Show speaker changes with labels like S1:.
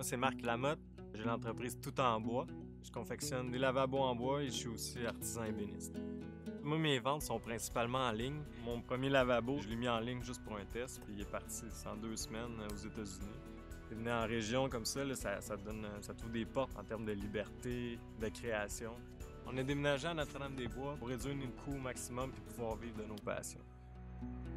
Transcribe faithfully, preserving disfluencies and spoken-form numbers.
S1: Moi, c'est Marc Lamotte. J'ai l'entreprise Tout en bois. Je confectionne des lavabos en bois et je suis aussi artisan ébéniste. Moi, mes ventes sont principalement en ligne. Mon premier lavabo, je l'ai mis en ligne juste pour un test, puis il est parti en deux semaines aux États-Unis. Et venir en région comme ça, là, ça, ça, donne, ça t'ouvre des portes en termes de liberté, de création. On a déménagé à Notre-Dame-des-Bois pour réduire nos coûts au maximum et pouvoir vivre de nos passions.